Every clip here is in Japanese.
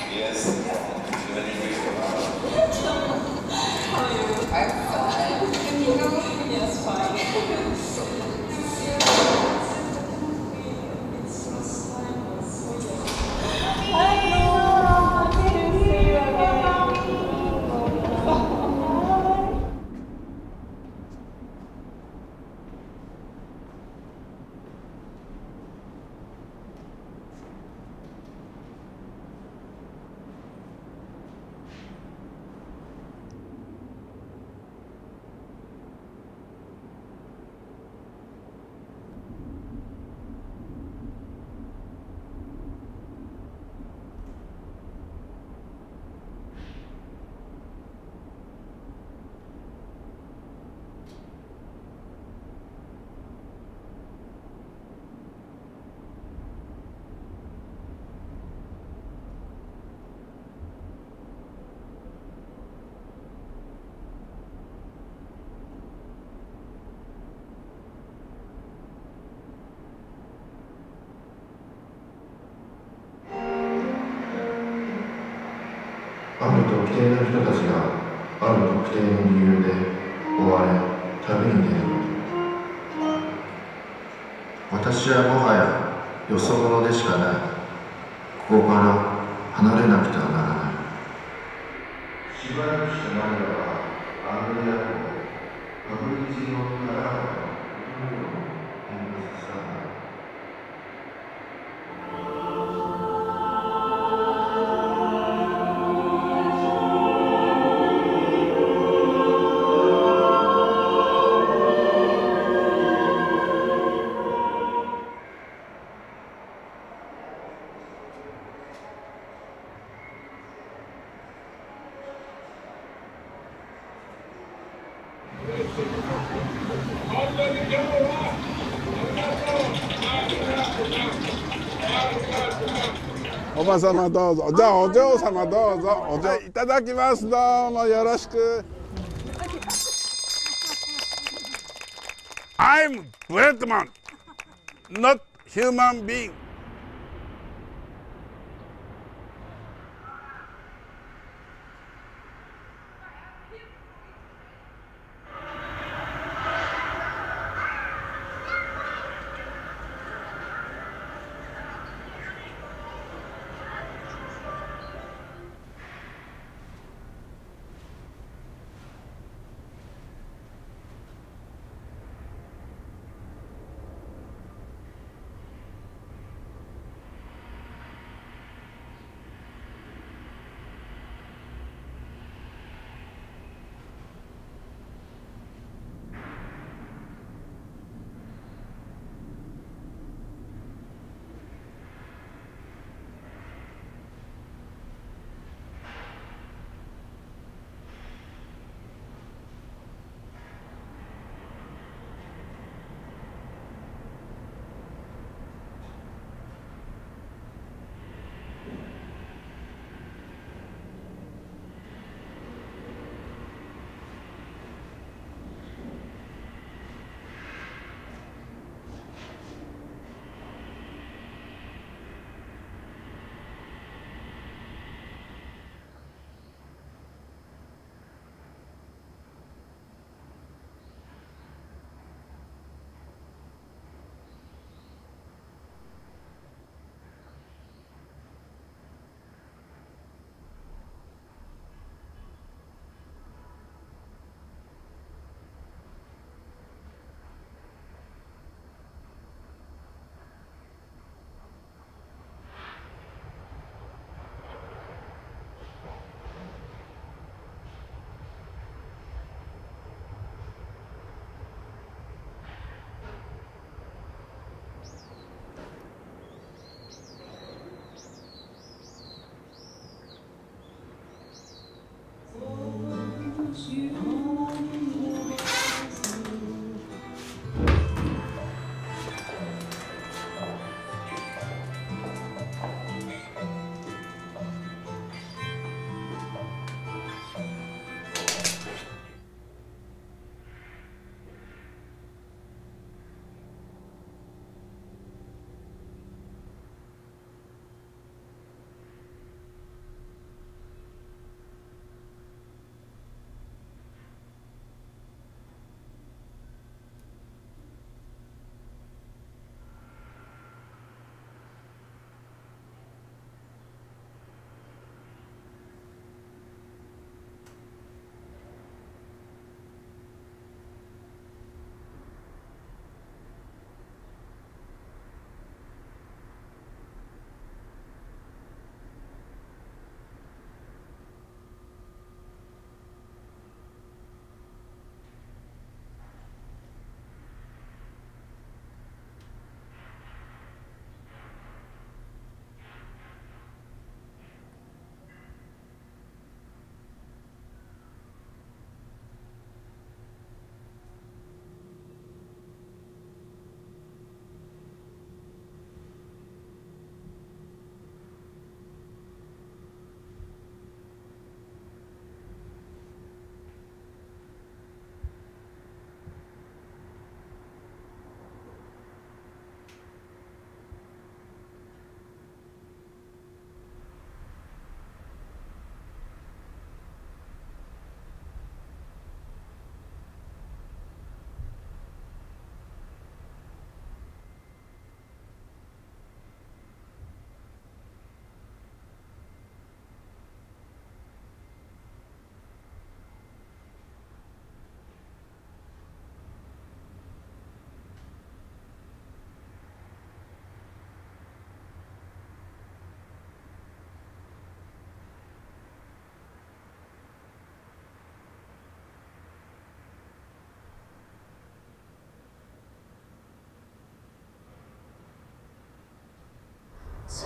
Yes. Even if we How are you? I'm fine. Can you go? Yes, fine. Hello. Good to see you again. ある特定の人たちがある特定の理由で追われ旅に出る。私はもはやよそ者でしかない。ここから離れなくてはならない。しばらくしてマリアはアンドレア湖でパブリジオ・カラーの海を見物したのだ。 おばさまどうぞ。じゃあお嬢様どうぞ。いただきます。どうもよろしく。I'm great man, not human being.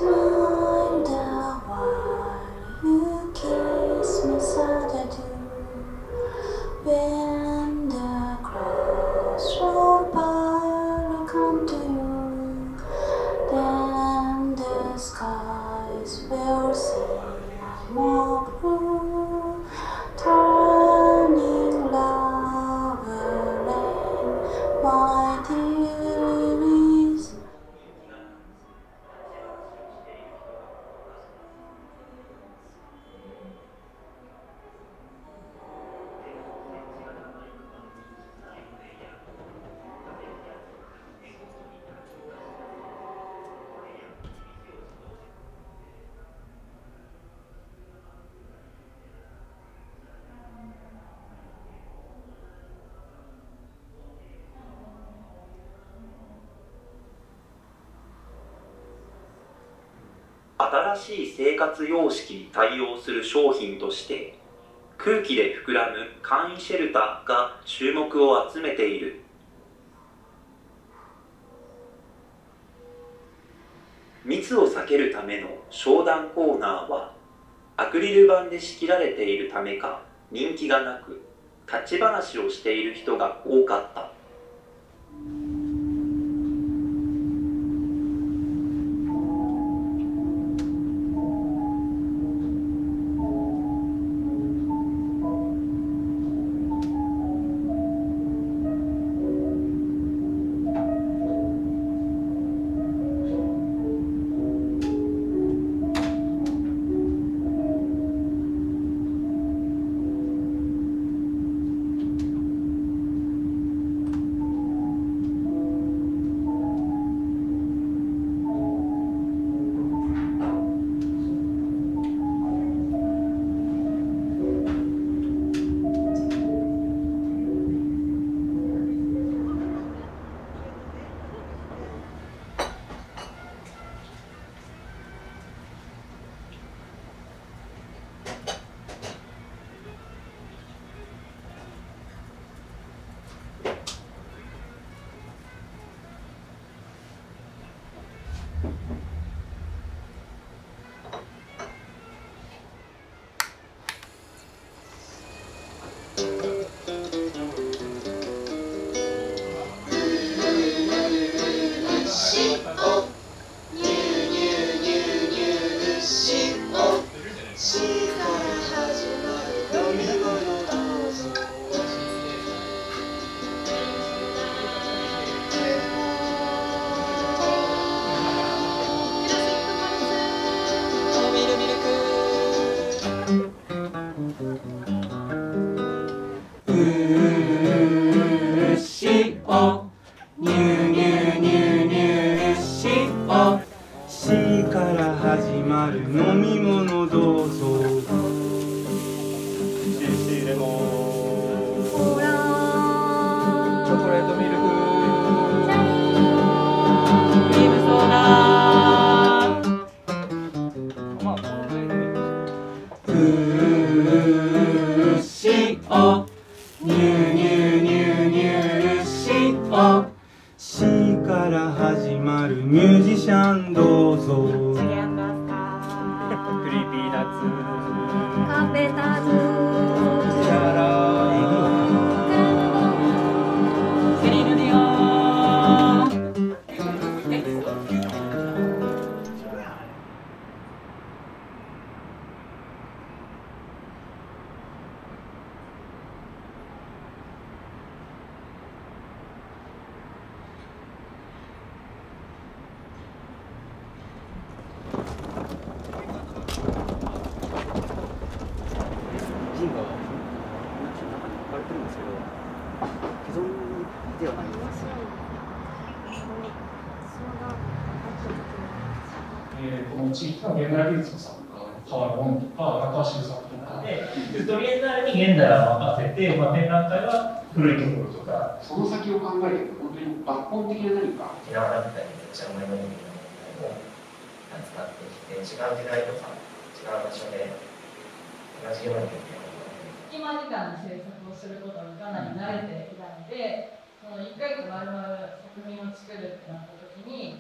Smile the while you kiss me sadly. When the clouds roll by, I come to you. Then the skies will seem more blue, turning lover and my dearest. 新しい生活様式に対応する商品として空気で膨らむ簡易シェルターが注目を集めている。密を避けるための商談コーナーはアクリル板で仕切られているためか人気がなく、立ち話をしている人が多かった。 この地域の現代美術の作家、川野本とか中橋作とかで、ずっと現代に現代を任せて、展覧会は古いところとか。 その先を考えていくと、本当に抜本的な何か。 沖縄だったり、めっちゃ思いの意味のものを使ってきて、違う時代とか、違う場所で同じように。 隙間時間に制作をすることにかなり慣れていたので、その1回丸々作品を作るってなった時に、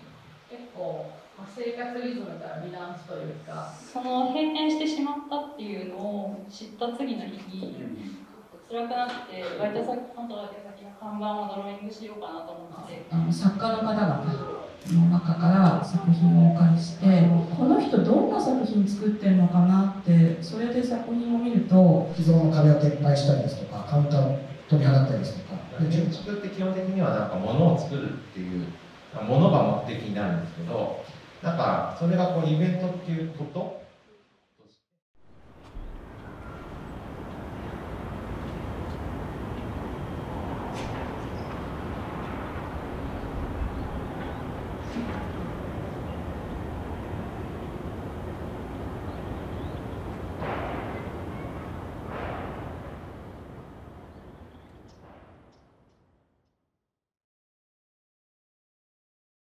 結構、生活リズムから離断すというか、 その閉店してしまったっていうのを知った次の日に辛くなってバイト先の看板をドローイングしようかなと思って、 作家の方々の中から作品をお借りして、この人どんな作品作ってるのかなって、それで作品を見ると既存の壁を撤廃したりですとか、カウンターを取り払ったりですとか。 建築って基本的にはなんか物を作るっていうものが目的になるんですけど、なんかそれがこうイベントっていうこと